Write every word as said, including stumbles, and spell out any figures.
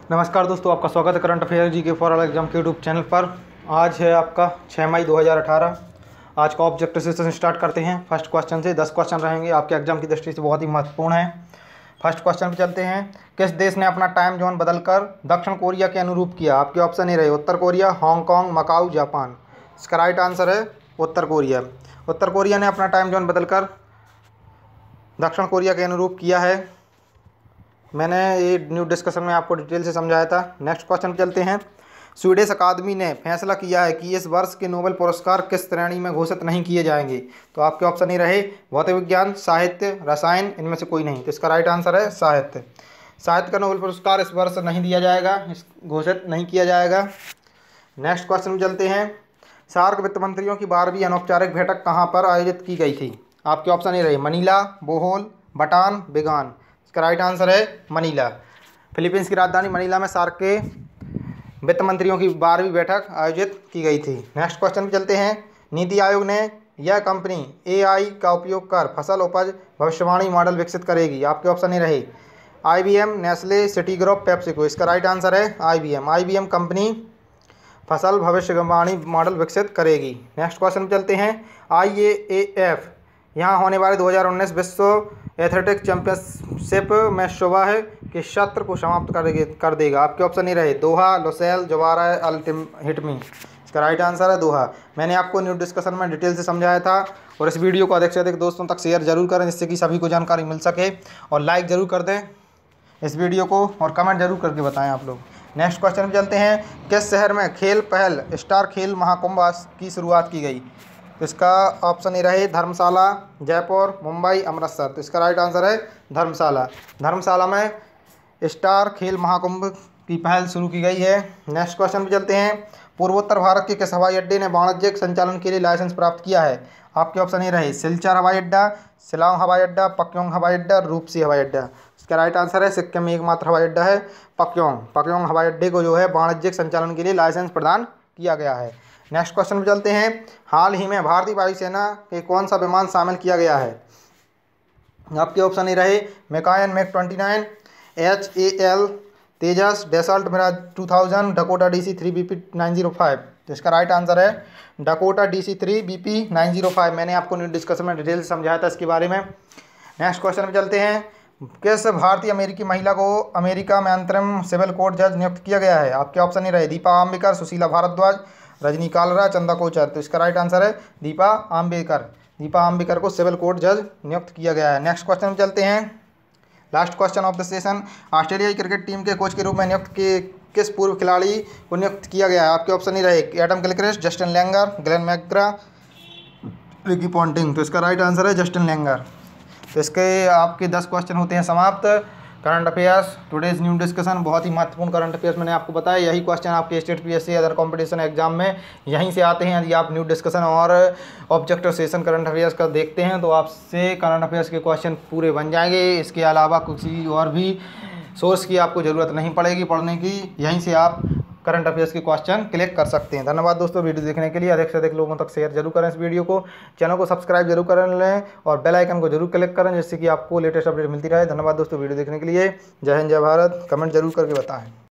नमस्कार दोस्तों, आपका स्वागत है current affair G K for all exam के यूट्यूब चैनल पर। आज है आपका छह मई दो हज़ार अठारह। आज का ऑब्जेक्टिव सेशन स्टार्ट करते हैं। फर्स्ट क्वेश्चन से दस क्वेश्चन रहेंगे, आपके एग्जाम की दृष्टि से बहुत ही महत्वपूर्ण है। फर्स्ट क्वेश्चन पे चलते हैं। किस देश ने अपना टाइम जोन बदलकर दक्षिण कोरिया के अनुरूप किया? आपके ऑप्शन ये रहे उत्तर कोरिया, हांगकांग, मकाऊ, जापान। इसका राइट आंसर है उत्तर कोरिया। उत्तर कोरिया ने अपना टाइम जोन बदलकर दक्षिण कोरिया के अनुरूप किया है। मैंने ये न्यू डिस्कशन में आपको डिटेल से समझाया था। नेक्स्ट क्वेश्चन पे चलते हैं। स्वीडिश अकादमी ने फैसला किया है कि इस वर्ष के नोबेल पुरस्कार किस श्रेणी में घोषित नहीं किए जाएंगे? तो आपके ऑप्शन ही रहे भौतिक विज्ञान, साहित्य, रसायन, इनमें से कोई नहीं। तो इसका राइट आंसर है साहित्य। साहित्य का नोबेल पुरस्कार इस वर्ष नहीं दिया जाएगा, घोषित नहीं किया जाएगा। नेक्स्ट क्वेश्चन पे चलते हैं। सार्क वित्त मंत्रियों की बारहवीं अनौपचारिक बैठक कहाँ पर आयोजित की गई थी? आपके ऑप्शन ही रहे मनीला, बोहोल, भूटान, बिगान। इसका राइट आंसर है मनीला। फिलीपींस की राजधानी मनीला में सार्क के वित्त मंत्रियों की बारहवीं बैठक आयोजित की गई थी। नेक्स्ट क्वेश्चन पे चलते हैं। नीति आयोग ने यह कंपनी एआई का उपयोग कर फसल उपज भविष्यवाणी मॉडल विकसित करेगी? आपके ऑप्शन ही रहे IBM, Nestle, Citigroup, PepsiCo. इसका राइट आंसर है आईबीएम। आईबीएम कंपनी फसल भविष्यवाणी मॉडल विकसित करेगी। नेक्स्ट क्वेश्चन पे चलते हैं। आईएएएफ यहाँ होने वाले दो हज़ार उन्नीस विश्व एथलेटिक्स चैंपियनशिप में शुबा है कि सत्र को समाप्त कर कर देगा? आपके ऑप्शन ही रहे दोहा, लुसेल, जोवारा, अल्टिम हिटमी। इसका राइट आंसर है दोहा। मैंने आपको न्यू डिस्कशन में डिटेल से समझाया था। और इस वीडियो को अधिक से अधिक दोस्तों तक शेयर जरूर करें, जिससे कि सभी को जानकारी मिल सके। और लाइक ज़रूर कर दें इस वीडियो को, और कमेंट जरूर करके बताएं आप लोग। नेक्स्ट क्वेश्चन पे चलते हैं। किस शहर में खेल पहल स्टार खेल महाकुंभ की शुरुआत की गई? तो इसका ऑप्शन ही रहे धर्मशाला, जयपुर, मुंबई, अमृतसर। तो इसका राइट आंसर है धर्मशाला। धर्मशाला में स्टार खेल महाकुंभ की पहल शुरू की गई है। नेक्स्ट क्वेश्चन पे चलते हैं। पूर्वोत्तर भारत के किस हवाई अड्डे ने वाणिज्यिक संचालन के लिए लाइसेंस प्राप्त किया है? आपके ऑप्शन ही रहे सिलचर हवाई अड्डा, शिलांग हवाई अड्डा, पक्योंग हवाई अड्डा, रूपसी हवाई अड्डा। इसका राइट आंसर है सिक्किम में एकमात्र हवाई अड्डा है पक्योंग। पक्योंग हवाई अड्डे को जो है वाणिज्यिक संचालन के लिए लाइसेंस प्रदान किया गया है। नेक्स्ट क्वेश्चन पे चलते हैं। हाल ही में भारतीय वायुसेना के कौन सा विमान शामिल किया गया है? आपके ऑप्शन ही रहे Mikoyan MiG twenty nine, H A L Tejas, Dassault Mirage two thousand, Dakota D C three B P nine zero five. तो इसका राइट आंसर है Dakota D C three B P nine zero five. मैंने आपको new discussion में detail से समझाया था इसके बारे में। नेक्स्ट क्वेश्चन पे चलते हैं। किस भारतीय अमेरिकी महिला को अमेरिका में अंतरिम सिविल कोर्ट जज नियुक्त किया गया है? आपके ऑप्शन ही रहे दीपा आम्बेकर, सुशीला भारद्वाज, रजनी कालरा, चंदा कोचर। तो इसका राइट आंसर है दीपा आम्बेकर। दीपा आम्बेकर को सिविल कोर्ट जज नियुक्त किया गया है। नेक्स्ट क्वेश्चन चलते हैं। Last question of the session. ऑस्ट्रेलियाई क्रिकेट टीम के कोच के रूप में नियुक्त के किस पूर्व खिलाड़ी को नियुक्त किया गया है? आपके ऑप्शन ही रहे Adam Gilchrist, Justin Langer, Glenn McGrath, Ricky Ponting. तो इसका राइट आंसर है जस्टिन लैंगर। तो इसके आपके दस क्वेश्चन होते हैं समाप्त। Current affairs today's new discussion बहुत ही महत्वपूर्ण करंट अफेयर्स मैंने आपको बताया। यही क्वेश्चन आपके state PSC other competition exam में यहीं से आते हैं। यदि आप न्यू डिस्कशन और ऑब्जेक्टिव सेशन करंट अफेयर्स का देखते हैं तो आपसे करंट अफेयर्स के क्वेश्चन पूरे बन जाएंगे। इसके अलावा किसी और भी सोर्स की आपको ज़रूरत नहीं पड़ेगी पढ़ने की। यहीं से आप करंट अफेयर्स के क्वेश्चन क्लिक कर सकते हैं। धन्यवाद दोस्तों वीडियो देखने के लिए। अधिक से अधिक लोगों तक शेयर जरूर करें इस वीडियो को। चैनल को सब्सक्राइब जरूर कर लें और बेल आइकन को जरूर क्लिक करें, जिससे कि आपको लेटेस्ट अपडेट मिलती रहे। धन्यवाद दोस्तों वीडियो देखने के लिए। जय हिंद, जय भारत। कमेंट जरूर करके बताएं।